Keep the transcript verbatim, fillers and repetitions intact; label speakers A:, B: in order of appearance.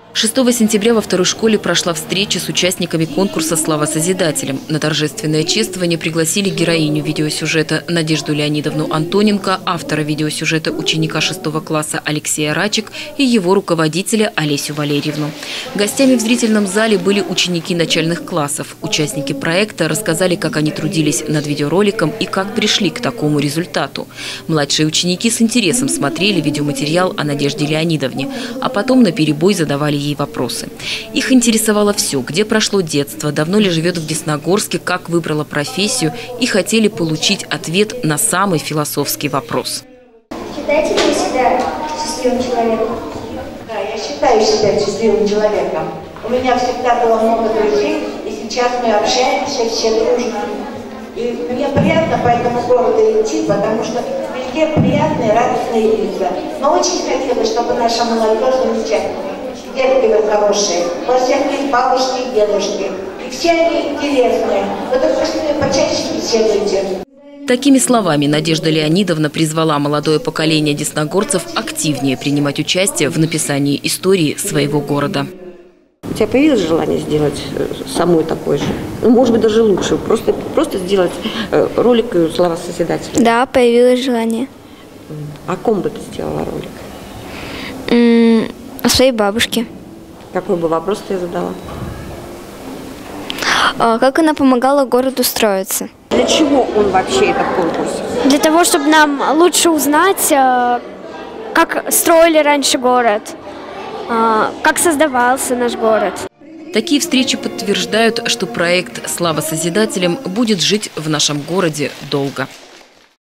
A: шестого сентября во второй школе прошла встреча с участниками конкурса «Слава Созидателям». На торжественное чествование пригласили героиню видеосюжета Надежду Леонидовну Антоненко, автора видеосюжета ученика шестого класса Алексея Рачек и его руководителя Олесю Валерьевну. Гостями в зрительном зале были ученики начальных классов. Участники проекта рассказали, как они трудились над видеороликом и как пришли к такому результату. Младшие ученики с интересом смотрели видеоматериал о Надежде Леонидовне, а потом наперебой задавали ей вопросы. Их интересовало все: где прошло детство, давно ли живет в Десногорске, как выбрала профессию, и хотели получить ответ на самый философский вопрос.
B: Считаете ли вы себя счастливым человеком?
C: Да, я считаю себя счастливым человеком. У меня всегда было много друзей, и сейчас мы общаемся все дружно. И мне приятно по этому городу идти, потому что везде приятные, радостные лица. Но очень хотелось, чтобы наша молодежь замечательная. Детки вы хорошие, у вас всех есть бабушки и дедушки, и все они интересные. Вы только с ними почаще беседуйте.
A: Такими словами Надежда Леонидовна призвала молодое поколение десногорцев активнее принимать участие в написании истории своего города.
D: У тебя появилось желание сделать самой такой же? Ну, может быть, даже лучше. Просто, просто сделать ролик «Слава Созидателям».
E: Да, появилось желание.
D: О ком бы ты сделала ролик?
E: М- О своей бабушке.
D: Какой бы вопрос ты задала?
E: А, как она помогала городу строиться.
D: Для чего он вообще, этот конкурс?
F: Для того, чтобы нам лучше узнать, как строили раньше город, как создавался наш город.
A: Такие встречи подтверждают, что проект «Слава Созидателям» будет жить в нашем городе долго.